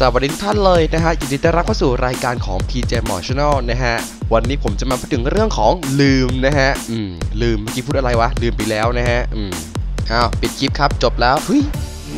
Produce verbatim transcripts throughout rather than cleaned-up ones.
สวัสดีทุกท่านเลยนะฮะยินดีต้อนรับเข้าสู่รายการของ พี เจ Mo Channel นะฮะวันนี้ผมจะมาพูดถึงเรื่องของลืมนะฮะอืมลืมเมื่อกี้พูดอะไรวะลืมไปแล้วนะฮะอืมอ้าวปิดคลิปครับจบแล้วเฮ้ย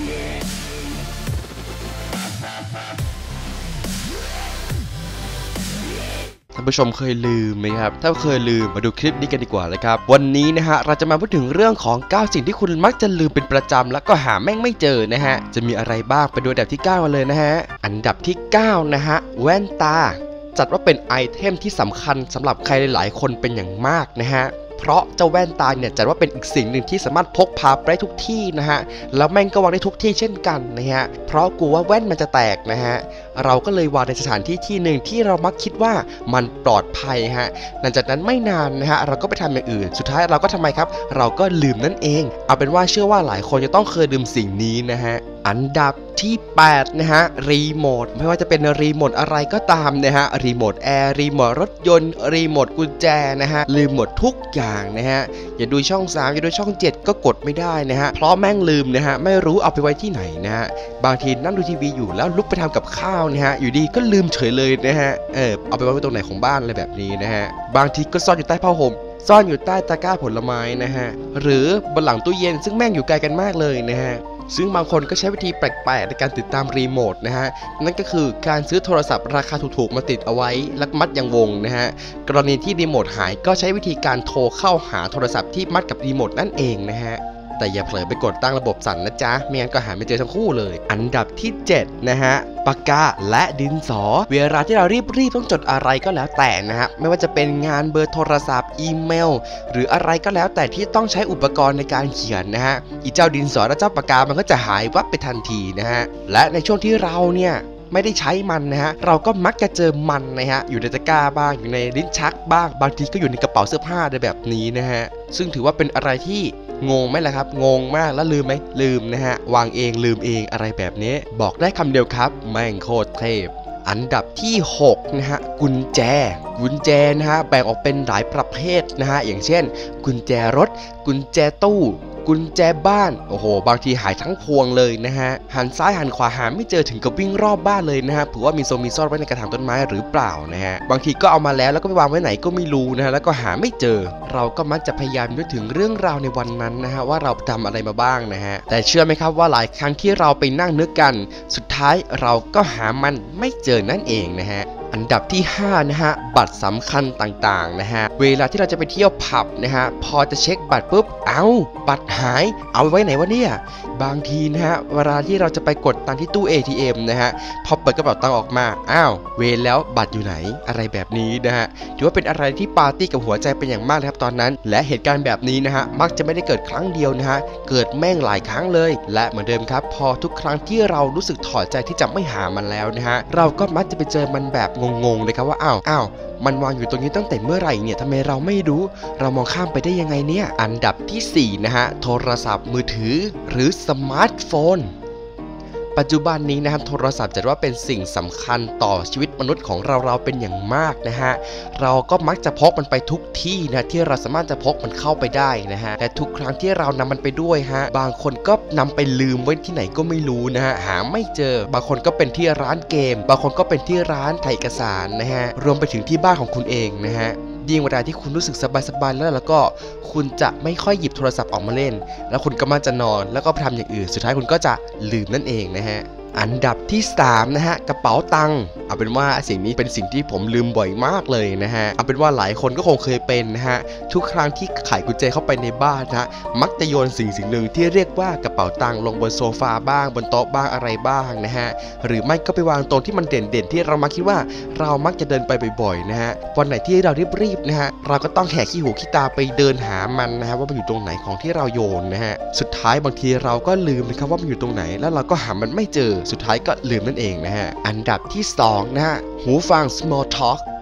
ท่านผู้ชมเคยลืมไหมครับถ้าเคยลืมมาดูคลิปนี้กันดีกว่าเลยครับวันนี้นะฮะเราจะมาพูดถึงเรื่องของเก้าสิ่งที่คุณมักจะลืมเป็นประจำแล้วก็หาแม่งไม่เจอนะฮะจะมีอะไรบ้างไปดูอันดับที่เก้ากันเลยนะฮะอันดับที่เก้านะฮะแว่นตาจัดว่าเป็นไอเทมที่สำคัญสำหรับใครหลายๆคนเป็นอย่างมากนะฮะเพราะเจ้าแว่นตาเนี่ยจัดว่าเป็นอีกสิ่งหนึ่งที่สามารถพกพาไปได้ทุกที่นะฮะแล้วแม่งก็วางได้ทุกที่เช่นกันนะฮะเพราะกลัวว่าแว่นมันจะแตกนะฮะเราก็เลยวางในสถานที่ที่หนึ่งที่เรามักคิดว่ามันปลอดภัยฮะหลังจากนั้นไม่นานนะฮะเราก็ไปทำอย่างอื่นสุดท้ายเราก็ทำไมครับเราก็ลืมนั่นเองเอาเป็นว่าเชื่อว่าหลายคนจะต้องเคยลืมสิ่งนี้นะฮะอันดับที่แปดนะฮะรีโมทไม่ว่าจะเป็นรีโมทอะไรก็ตามนะฮะรีโมทแอร์รีโมทรถยนต์รีโมทกุญแจนะฮะลืมหมดทุกอย่างนะฮะอย่าดูช่องสามอย่าดูช่องเจ็ดก็กดไม่ได้นะฮะเพราะแม่งลืมนะฮะไม่รู้เอาไปไว้ที่ไหนนะฮะบางทีนั่งดูทีวีอยู่แล้วลุกไปทำกับข้าวนะฮะอยู่ดีก็ลืมเฉยเลยนะฮะเออเอาไปไว้ตรงไหนของบ้านอะไรแบบนี้นะฮะบางทีก็ซ่อนอยู่ใต้ผ้าห่มซ่อนอยู่ใต้ตะกร้าผลไม้นะฮะหรือบนหลังตู้เย็นซึ่งแม่งอยู่ไกลกันมากเลยนะฮะซึ่งบางคนก็ใช้วิธีแปลกๆในการติดตามรีโมทนะฮะนั่นก็คือการซื้อโทรศัพท์ราคาถูกๆมาติดเอาไว้แล้วมัดยังวงนะฮะกรณีที่รีโมทหายก็ใช้วิธีการโทรเข้าหาโทรศัพท์ที่มัดกับรีโมทนั่นเองนะฮะแต่อย่าเผลอไปกดตั้งระบบสั่นนะจ๊ะไม่งั้นก็หาไม่เจอทั้งคู่เลยอันดับที่เจ็ดนะฮะปากกาและดินสอเวลาที่เรารีบๆต้องจดอะไรก็แล้วแต่นะฮะไม่ว่าจะเป็นงานเบอร์โทรศัพท์อีเมลหรืออะไรก็แล้วแต่ที่ต้องใช้อุปกรณ์ในการเขียนนะฮะอีเจ้าดินสอและเจ้าปากกามันก็จะหายวับไปทันทีนะฮะและในช่วงที่เราเนี่ยไม่ได้ใช้มันนะฮะเราก็มักจะเจอมันนะฮะอยู่ในตะกร้าบ้างอยู่ในลิ้นชักบ้างบางทีก็อยู่ในกระเป๋าเสื้อผ้าในแบบนี้นะฮะซึ่งถือว่าเป็นอะไรที่งงไหมล่ะครับงงมากแล้วลืมไหมลืมนะฮะวางเองลืมเองอะไรแบบนี้บอกได้คำเดียวครับแม่งโคตรเทพอันดับที่หกนะฮะกุญแจกุญแจนะฮะแบ่งออกเป็นหลายประเภทนะฮะอย่างเช่นกุญแจรถกุญแจตู้กุญแจบ้านโอ้โหบางทีหายทั้งพวงเลยนะฮะหันซ้ายหันขวาหาไม่เจอถึงกับวิ่งรอบบ้านเลยนะฮะเผื่อว่ามีโซมีซ่อนไว้ในกระถางต้นไม้หรือเปล่านะฮะบางทีก็เอามาแล้วแล้วก็ไปวางไว้ไหนก็ไม่รู้นะฮะแล้วก็หาไม่เจอเราก็มักจะพยายามนึกถึงเรื่องราวในวันนั้นนะฮะว่าเราทำอะไรมาบ้างนะฮะแต่เชื่อไหมครับว่าหลายครั้งที่เราไปนั่งนึกกันสุดท้ายเราก็หามันไม่เจอนั่นเองนะฮะอันดับที่ห้านะฮะบัตรสำคัญต่างๆนะฮะเวลาที่เราจะไปเที่ยวผับนะฮะพอจะเช็คบัตรปุ๊บเอ้าบัตรหายเอาไว้ไหนวะเนี่ยบางทีนะฮะเวลาที่เราจะไปกดตังค์ที่ตู้ เอ ที เอ็ม นะฮะพอเปิดกระเป๋าตังค์ออกมาอ้าวเวรแล้วบัตรอยู่ไหนอะไรแบบนี้นะฮะถือว่าเป็นอะไรที่ปาร์ตี้กับหัวใจเป็นอย่างมากนะครับตอนนั้นและเหตุการณ์แบบนี้นะฮะมักจะไม่ได้เกิดครั้งเดียวนะฮะเกิดแม่งหลายครั้งเลยและเหมือนเดิมครับพอทุกครั้งที่เรารู้สึกถอดใจที่จะไม่หามันแล้วนะฮะเราก็มักจะไปเจอมันแบบงงๆเลยครับว่าอ้าวอ้าวมันวางอยู่ตรงนี้ตั้งแต่เมื่อไหร่เนี่ยทำไมเราไม่รู้เรามองข้ามไปได้ยังไงเนี่ยอันดับที่สี่นะฮะโทรศัพท์มือถือหรือสมาร์ทโฟนปัจจุบันนี้นะครับโทรศัพท์จัดว่าเป็นสิ่งสำคัญต่อชีวิตมนุษย์ของเราเราเป็นอย่างมากนะฮะเราก็มักจะพกมันไปทุกที่นะที่เราสามารถจะพกมันเข้าไปได้นะฮะแต่ทุกครั้งที่เรานำมันไปด้วยฮะบางคนก็นำไปลืมไว้ที่ไหนก็ไม่รู้นะฮะหาไม่เจอบางคนก็เป็นที่ร้านเกมบางคนก็เป็นที่ร้านถ่ายเอกสารนะฮะรวมไปถึงที่บ้านของคุณเองนะฮะยิ่งเวลาที่คุณรู้สึกสบายๆแล้วแล้วก็คุณจะไม่ค่อยหยิบโทรศัพท์ออกมาเล่นแล้วคุณก็มักจะนอนแล้วก็ทำอย่างอื่นสุดท้ายคุณก็จะลืมนั่นเองนะฮะอันดับที่สามนะฮะกระเป๋าตังค์เอาเป็นว่าสิ่งนี้เป็นสิ่งที่ผมลืมบ่อยมากเลยนะฮะเอาเป็นว่าหลายคนก็คงเคยเป็นนะฮะทุกครั้งที่ไขกุญแจเข้าไปในบ้านนะมักจะโยนสิ่งสิ่งหนึ่งที่เรียกว่ากระเป๋าตังค์ลงบนโซฟาบ้างบนโต๊ะบ้างอะไรบ้างนะฮะหรือไม่ก็ไปวางตรงที่มันเด่นๆที่เรามักคิดว่าเรามักจะเดินไปบ่อยๆนะฮะวันไหนที่เรารีบๆนะฮะเราก็ต้องแหกขี้หูขี้ตาไปเดินหามันนะฮะว่ามันอยู่ตรงไหนของที่เราโยนนะฮะสุดท้ายบางทีเราก็ลืมนะครับว่ามันอยู่ตรงไหนแล้วเราก็หามันไม่เจอสุดท้ายก็ลืมนั่นเองนะฮะอันดับที่สองนะฮะหูฟัง small talk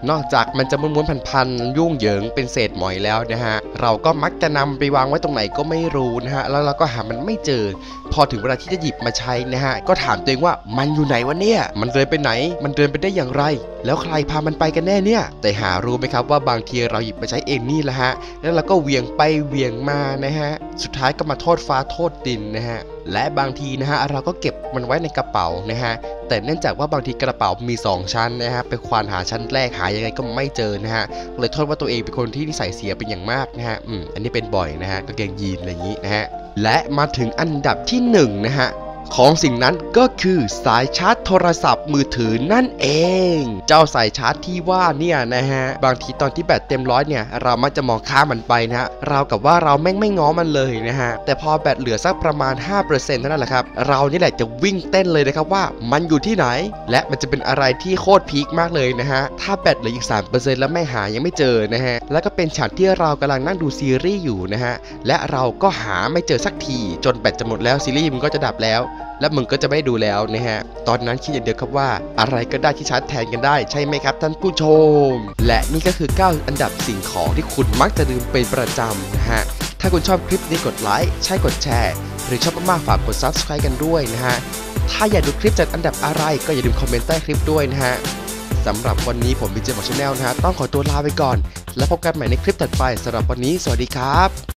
นอกจากมันจะม้วนๆพันๆยุ่งเหยิงเป็นเศษหมอยแล้วนะฮะเราก็มักจะนำไปวางไว้ตรงไหนก็ไม่รู้นะฮะแล้วเราก็หามันไม่เจอพอถึงเวลาที่จะหยิบมาใช้นะฮะก็ถามตัวเองว่ามันอยู่ไหนวะเนี่ยมันเดินไปไหนมันเดินไปได้อย่างไรแล้วใครพามันไปกันแน่เนี่ยแต่หารู้ไหมครับว่าบางทีเราหยิบมาใช้เองนี่แหละฮะแล้วเราก็เหวี่ยงไปเหวี่ยงมานะฮะสุดท้ายก็มาโทษฟ้าโทษดินนะฮะและบางทีนะฮะเราก็เก็บมันไว้ในกระเป๋านะฮะแต่เนื่องจากว่าบางทีกระเป๋ามีสองชั้นนะฮะไปควานหาชั้นแรกหายังไงก็ไม่เจอนะฮะเลยโทษว่าตัวเองเป็นคนที่นิสัยเสียเป็นอย่างมากนะฮะอืมอันนี้เป็นบ่อยนะฮะกางเกงยีนอะไรอย่างนี้นะฮะและมาถึงอันดับที่หนึ่งนะฮะของสิ่งนั้นก็คือสายชาร์จโทรศัพท์มือถือนั่นเองเจ้าสายชาร์จที่ว่าเนี่ยนะฮะบางทีตอนที่แบตเต็มร้อยเนี่ยเรามักจะมองข้ามมันไปนะฮะเรากับว่าเราแม่งไม่ง้อมันเลยนะฮะแต่พอแบตเหลือสักประมาณ ห้าเปอร์เซ็นต์ เท่านั้นแหละครับเรานี่แหละจะวิ่งเต้นเลยนะครับว่ามันอยู่ที่ไหนและมันจะเป็นอะไรที่โคตรพีคมากเลยนะฮะถ้าแบตเหลืออีก สามเปอร์เซ็นต์ แล้วแม่งหายังไม่เจอนะฮะแล้วก็เป็นฉากที่เรากำลังนั่งดูซีรีส์อยู่นะฮะและเราก็หาไม่เจอสักทีจนแบตจะหมดแล้วซีรีส์มันก็จะดับแล้วและมึงก็จะไม่ดูแล้วนะฮะตอนนั้นคิดอย่างเดียวครับว่าอะไรก็ได้ที่ชาร์จแทนกันได้ใช่ไหมครับท่านผู้ชมและนี่ก็คือเก้าอันดับสิ่งของที่คุณมักจะลืมเป็นประจำนะฮะถ้าคุณชอบคลิปนี้กดไลค์ใช่กดแชร์หรือชอบมากๆฝากกด ซับสไครบ์ กันด้วยนะฮะถ้าอยากดูคลิปจัดอันดับอะไรก็อย่าลืมคอมเมนต์ใต้คลิปด้วยนะฮะสำหรับวันนี้ผมบีเจบอกชาแนลนะฮะต้องขอตัวลาไปก่อนแล้วพบกันใหม่ในคลิปถัดไปสำหรับวันนี้สวัสดีครับ